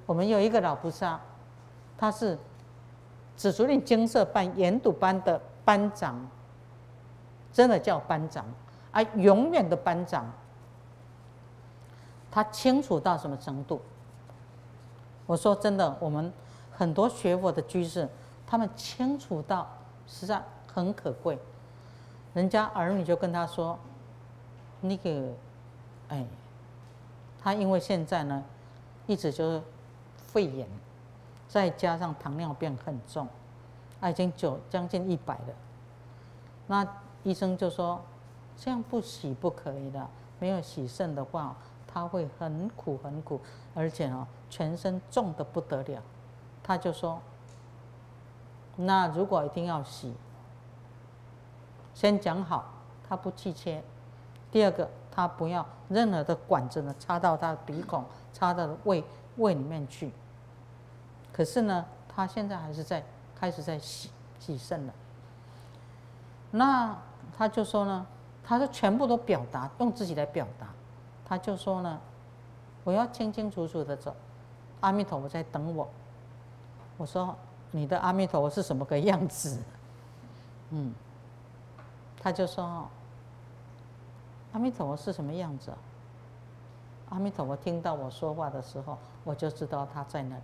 我们有一个老菩萨，他是紫竹林精舍班研读班的班长，真的叫班长啊，永远的班长。他清楚到什么程度？我说真的，我们很多学佛的居士，他们清楚到实在很可贵。人家儿女就跟他说，那个，哎，他因为现在呢，一直就是肺炎，再加上糖尿病很重，已经将近100了。那医生就说，这样不洗不可以的，没有洗肾的话，他会很苦很苦，而且全身重得不得了。他就说，那如果一定要洗，先讲好，他不气切。第二个，他不要任何的管子呢插到他的鼻孔，插到胃里面去。可是呢，他现在还是开始在洗肾了。那他就说呢，他就全部都表达，用自己来表达。他就说呢，我要清清楚楚的走，阿弥陀佛在等我。我说你的阿弥陀佛是什么个样子？他就说阿弥陀佛是什么样子？阿弥陀佛听到我说话的时候，我就知道他在那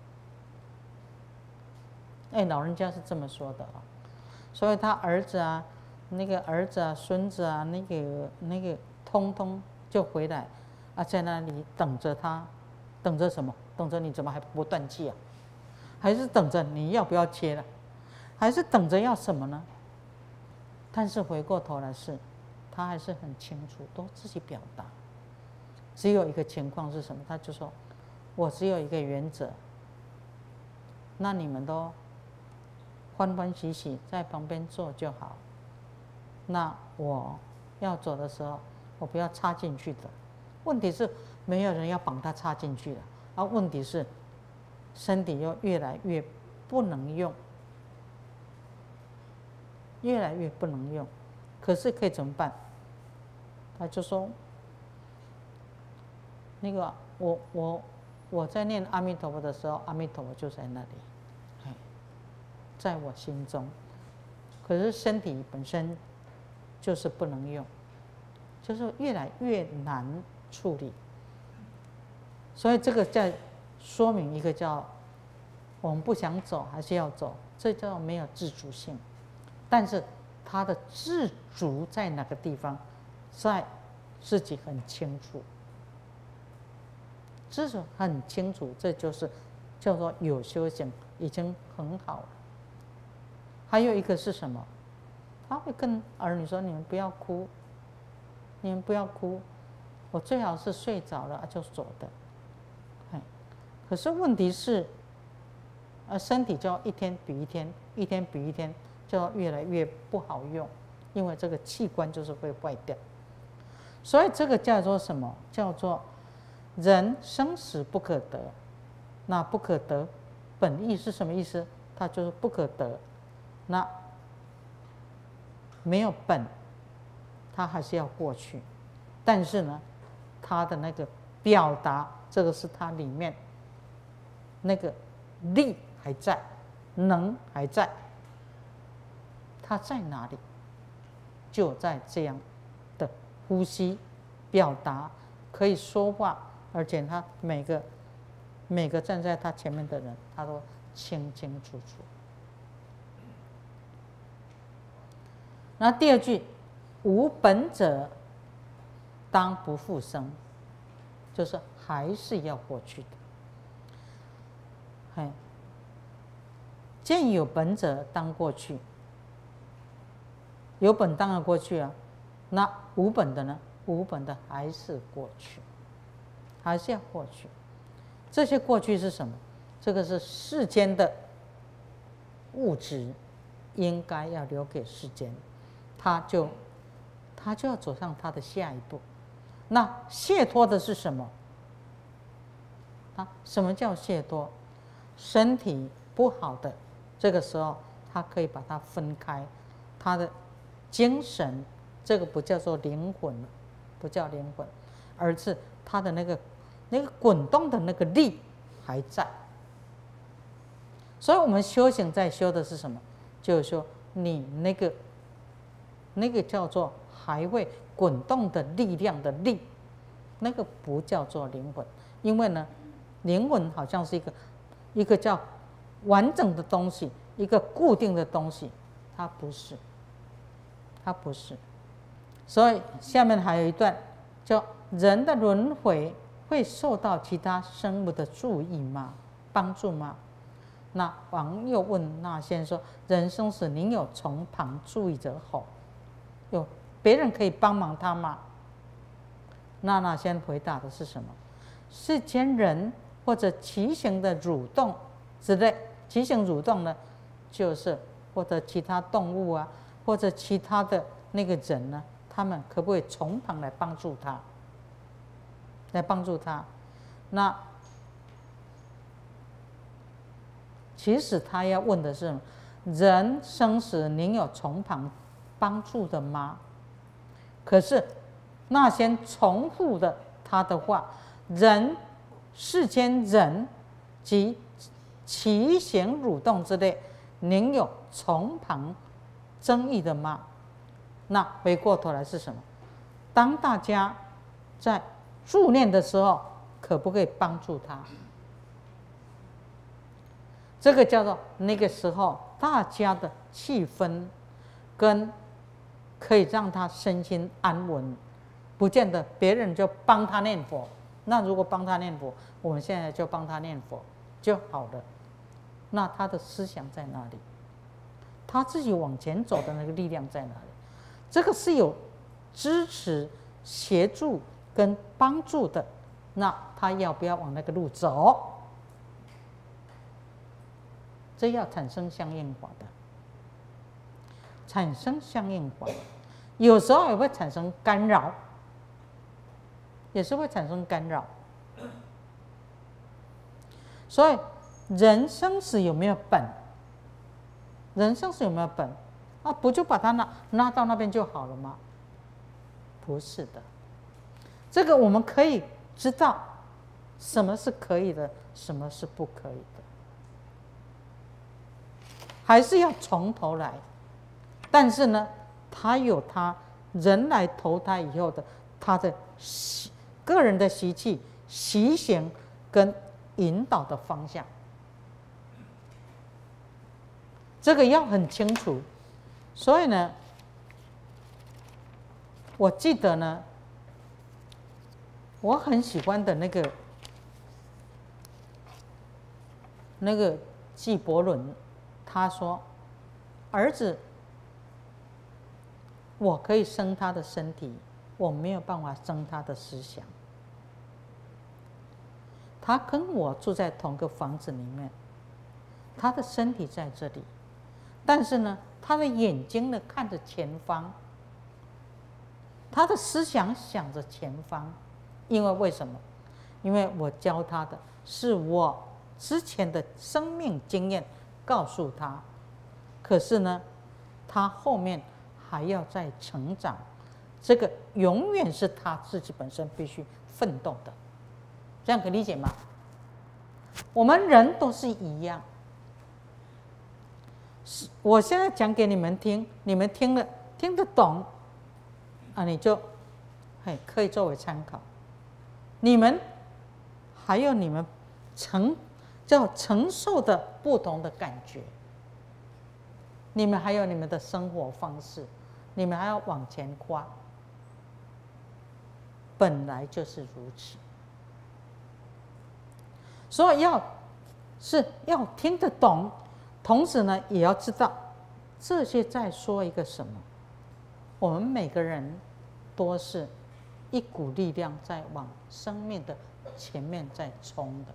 里。老人家是这么说的所以他儿子啊，那个儿子啊、孙子啊，那个通通就回来在那里等着他，等着什么？等着你怎么还不断气啊？还是等着你要不要切了？还是等着要什么呢？但是回过头来他还是很清楚，都自己表达。只有一个情况是什么？他就说：“我只有一个原则，那你们都欢欢喜喜在旁边坐就好。那我要走的时候，我不要插进去的。问题是没有人要绑他插进去的，问题是身体又越来越不能用。”越来越不能用，可是可以怎么办？他就说：“那个我在念阿弥陀佛的时候，阿弥陀佛就在那里，在我心中。可是身体本身就是不能用，就是越来越难处理。所以这个在说明一个叫我们不想走还是要走，这叫没有自主性。但是他的自主在哪个地方，在自己很清楚，自主很清楚，这就是叫做有修行，已经很好了。还有一个是什么？他会跟儿女说：“你们不要哭，你们不要哭，我最好是睡着了就走的。”可是问题是，身体就要一天比一天，一天比一天。就要越来越不好用，因为这个器官就是会坏掉。所以这个叫做什么？叫做人生死不可得。那不可得，本意是什么意思？它就是不可得。那没有本，它还是要过去。但是呢，它的那个表达，这个是它里面那个力还在，能还在。它在哪里？就在这样的呼吸、表达，可以说话，而且他每个站在他前面的人，他都清清楚楚。那第二句，无本者，当不复生，就是还是要过去的。见有本者，当过去。有本当然过去啊，那无本的呢？无本的还是过去，还是要过去。这些过去是什么？这个是世间的物质，应该要留给世间，他就要走上他的下一步。那解脱的是什么？什么叫解脱？身体不好的，这个时候他可以把它分开，他的精神，这个不叫做灵魂，不叫灵魂，而是他的那个滚动的那个力， 还在。所以我们修行在修的是什么？就是说你那个叫做还会滚动的力量的力，那个不叫做灵魂。因为呢，灵魂好像是一个叫完整的东西，一个固定的东西，它不是，它不是。所以下面还有一段叫人的轮回会受到其他生物的注意吗？帮助吗？那王又问那仙说：人生时您有从旁注意者否？有别人可以帮忙他吗？那仙回答的是什么？世间人或者奇形的蠕动之类，奇形蠕动呢，就是或者其他动物啊，或者其他的那个人呢，他们可不可以从旁来帮助他？来帮助他？那其实他要问的是：人生时您有从旁帮助的吗？可是那先重复的他的话：人世间人及奇形蠕动之类，您有从旁争议的吗？那回过头来是什么？当大家在助念的时候，可不可以帮助他？这个叫做那个时候大家的气氛，跟可以让他身心安稳，不见得别人就帮他念佛。那如果帮他念佛，我们现在就帮他念佛就好了。那他的思想在哪里？他自己往前走的那个力量在哪里？这个是有支持、协助跟帮助的。那他要不要往那个路走？这要产生相应法的，产生相应法，有时候也会产生干扰，也是会产生干扰。所以人生时有没有本？人生时有没有本？啊，不就把它拉到那边就好了吗？不是的，这个我们可以知道什么是可以的，什么是不可以的。还是要从头来，但是呢，他有他人来投胎以后的他的个人的习气、习行跟引导的方向，这个要很清楚。所以呢，我记得呢，我很喜欢的那个纪伯伦。他说：“儿子，我可以生他的身体，我没有办法生他的思想。他跟我住在同个房子里面，他的身体在这里，但是呢，他的眼睛呢看着前方，他的思想想着前方。因为为什么？因为我教他的是我之前的生命经验。”告诉他，可是呢，他后面还要再成长，这个永远是他自己本身必须奋斗的，这样可以理解吗？我们人都是一样，我现在讲给你们听，你们听得懂啊，你就可以作为参考。你们还有你们承受的不同的感觉，你们还有你们的生活方式，你们还要往前跨，本来就是如此。所以要听得懂，同时呢，也要知道这些在说一个什么。我们每个人都是一股力量在往生命的前面在冲的。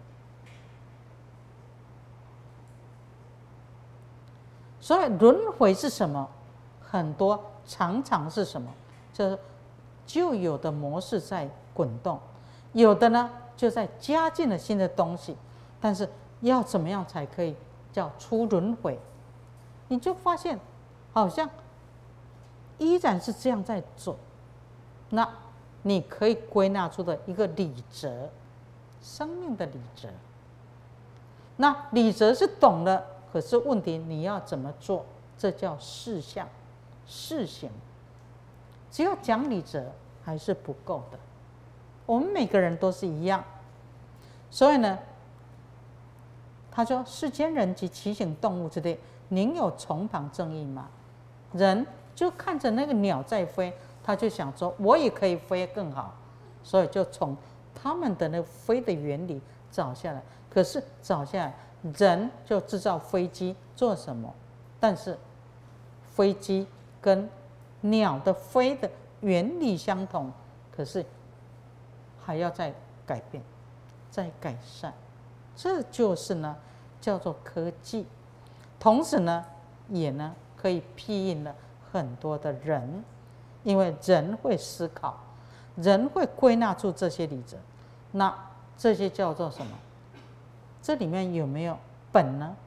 所以轮回是什么？很多常常是什么？就是旧有的模式在滚动，有的呢就在加进了新的东西。但是要怎么样才可以叫出轮回？你就发现好像依然是这样在走。那你可以归纳出的一个理则，生命的理则， 那理则是懂了，可是问题你要怎么做？这叫事相、事行。只有讲理则还是不够的。我们每个人都是一样，所以呢，他说：“世间人及其形动物之类，宁有从旁正义吗？”人就看着那个鸟在飞，他就想说：“我也可以飞更好。”所以就从他们的那个飞的原理找下来。可是找下来，人就制造飞机做什么？但是飞机跟鸟的飞的原理相同，可是还要再改变、再改善。这就是呢，叫做科技。同时呢，也呢可以庇应了很多的人，因为人会思考，人会归纳出这些理则。那这些叫做什么？这里面有没有本呢？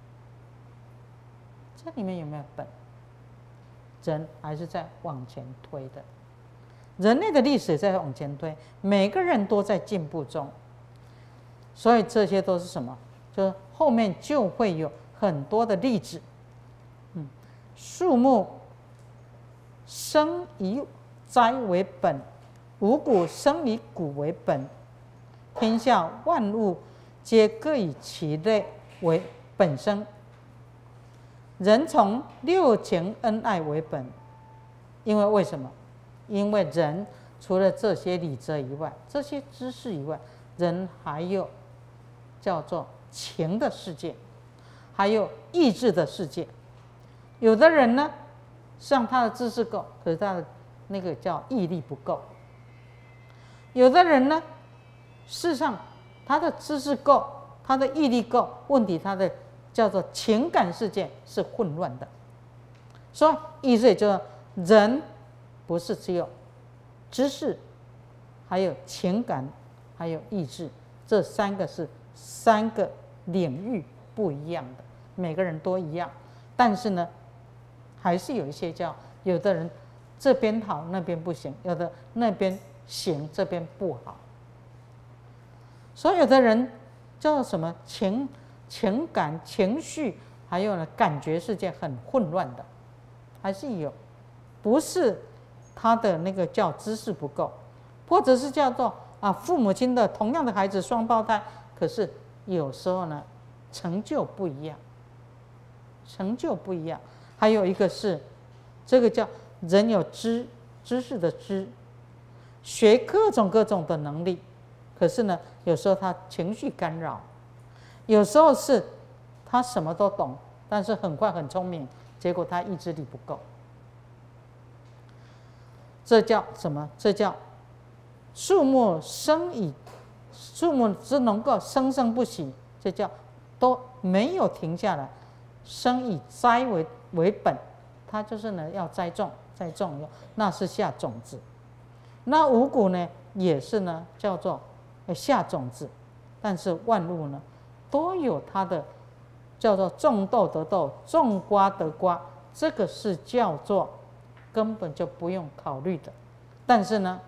这里面有没有本？人还是在往前推的，人类的历史也在往前推，每个人都在进步中。所以这些都是什么？就是后面就会有很多的例子。树木生以栽为本，五谷生以谷为本。天下万物皆各以其类为本生。人从六情恩爱为本，因为为什么？因为人除了这些理则以外，这些知识以外，人还有叫做情的世界，还有意志的世界。有的人呢，像他的知识够，可是他的那个叫毅力不够；有的人呢，事实上他的知识够，他的毅力够，问题他的叫做情感世界是混乱的。所以意思也就是人不是只有知识，还有情感，还有意志，这三个是三个领域不一样的，每个人都一样，但是呢，还是有一些叫有的人这边好那边不行，有的那边行这边不好。所以有的人叫什么情感、情绪，还有呢感觉世界很混乱的，还是有，不是他的那个叫知识不够，或者是叫做父母亲的同样的孩子双胞胎，可是有时候呢成就不一样，成就不一样。还有一个是这个叫人有知识的知，学各种的能力，可是呢有时候他情绪干扰，有时候是他什么都懂，但是很快很聪明，结果他意志力不够。这叫什么？这叫树木只能够生生不息，这叫都没有停下来。生以栽为本，它就是呢要栽种，那是下种子。那五谷呢也是呢叫做下种子，但是万物呢都有它的叫做种豆得豆，种瓜得瓜，这个是叫做根本就不用考虑的。但是呢，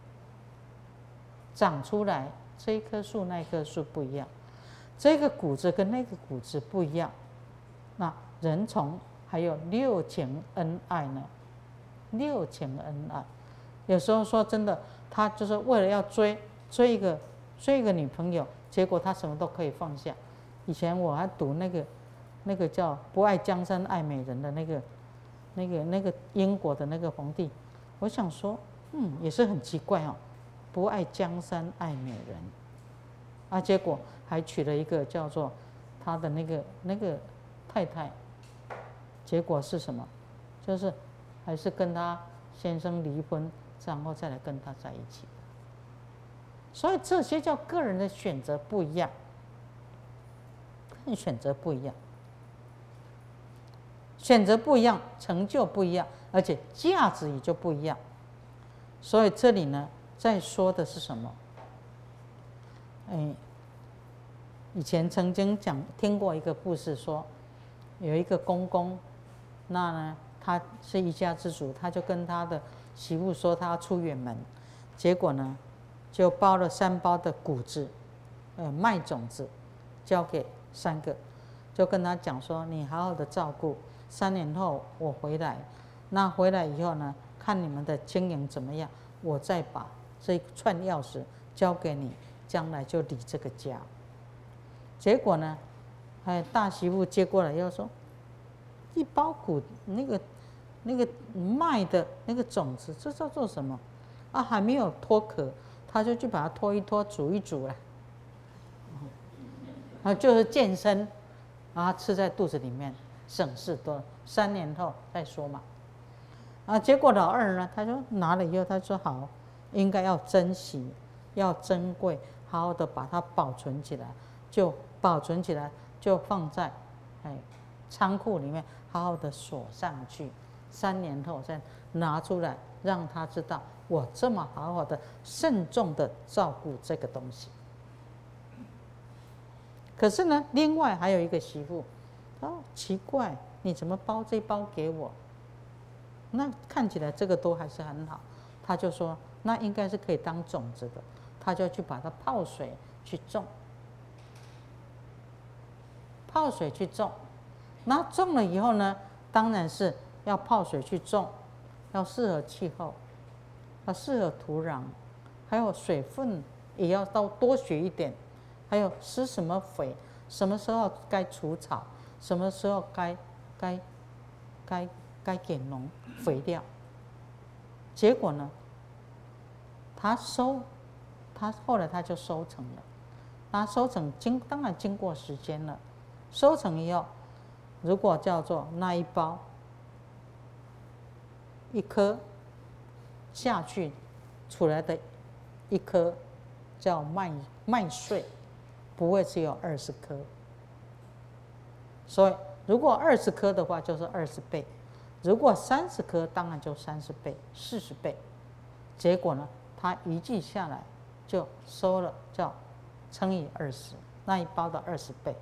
长出来这一棵树那一棵树不一样，这个谷子跟那个谷子不一样。那人从还有六情恩爱呢，六情恩爱，有时候说真的，他就是为了要追一个女朋友，结果他什么都可以放下。以前我还读那个叫不爱江山爱美人的那个英国的那个皇帝，我想说，也是很奇怪哦，不爱江山爱美人，结果还娶了一个叫做他的那个太太，结果是什么？就是还是跟他先生离婚，然后再来跟他在一起。所以这些叫个人的选择不一样，选择不一样，选择不一样，成就不一样，而且价值也就不一样。所以这里呢，在说的是什么？以前曾经听过一个故事说，有一个公公，那呢他是一家之主，他就跟他的媳妇说他要出远门，结果呢就包了3包的谷子，麦种子，交给 3个，就跟他讲说，你好好的照顾，3年后我回来，那回来以后呢，看你们的经营怎么样，我再把这一串钥匙交给你，将来就理这个家。结果呢，大媳妇接过来又说，一包那个麦的那个种子，这叫做什么啊？还没有脱壳，他就去把它脱一脱，煮一煮了。就是健身，吃在肚子里面，省事多。3年后再说嘛。结果老二呢，他就拿了以后，他说好，应该要珍惜，要珍贵，好好的把它保存起来，就保存起来，就放在仓库里面，好好的锁上去。3年后再拿出来，让他知道我这么好好的、慎重的照顾这个东西。可是呢，另外还有一个媳妇，奇怪，你怎么包这包给我？那看起来这个都还是很好，他就说那应该是可以当种子的，他就去把它泡水去种，泡水去种。那种了以后呢，当然是要泡水去种，要适合气候，要适合土壤，还有水分也要多学一点。还有施什么肥，什么时候该除草，什么时候该给农肥料。结果呢，他后来他就收成了。他收成当然经过时间了，收成以后，如果叫做那一包1颗下去出来的1颗叫麦穗。不会只有20颗，所以如果20颗的话，就是20倍；如果30颗，当然就30倍、40倍。结果呢，他一季下来就收了，叫乘以20，那一包的20倍。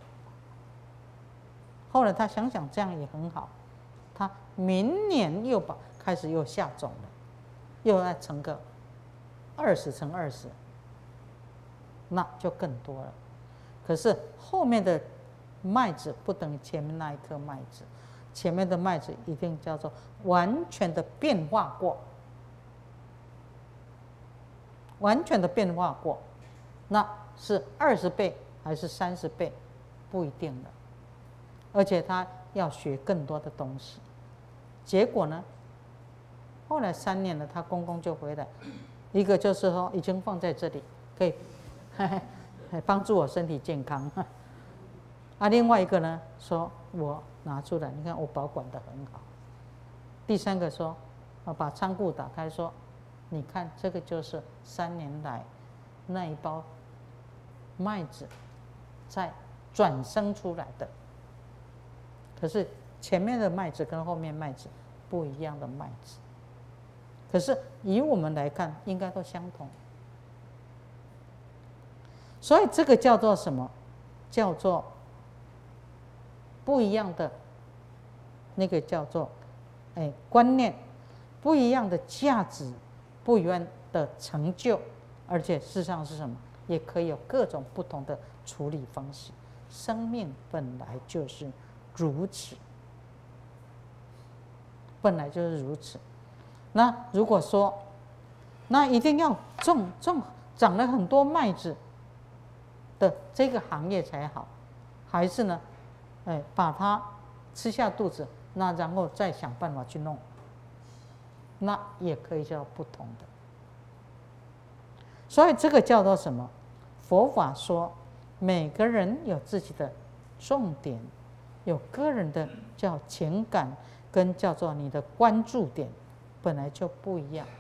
后来他想想这样也很好，他明年开始又下种了，又要乘个20乘20，那就更多了。可是后面的麦子不等于前面那一颗麦子，前面的麦子一定叫做完全的变化过，完全的变化过，那是20倍还是30倍，不一定了。而且他要学更多的东西。结果呢，后来3年了，他公公就回来，一个就是说已经放在这里，可以帮助我身体健康。另外一个呢，说我拿出来，你看我保管得很好。第3个说，把仓库打开，说，你看这个就是3年来那一包麦子在转生出来的。可是前面的麦子跟后面麦子不一样的麦子，可是以我们来看，应该都相同。所以这个叫做什么？叫做不一样的那个叫做观念，不一样的价值，不一样的成就，而且事实上是什么？也可以有各种不同的处理方式。生命本来就是如此，本来就是如此。那如果说，那一定要长了很多麦子的这个行业才好，还是呢，把它吃下肚子，那然后再想办法去弄，那也可以叫不同的。所以这个叫做什么？佛法说，每个人有自己的重点，有个人的叫情感，跟叫做你的关注点，本来就不一样。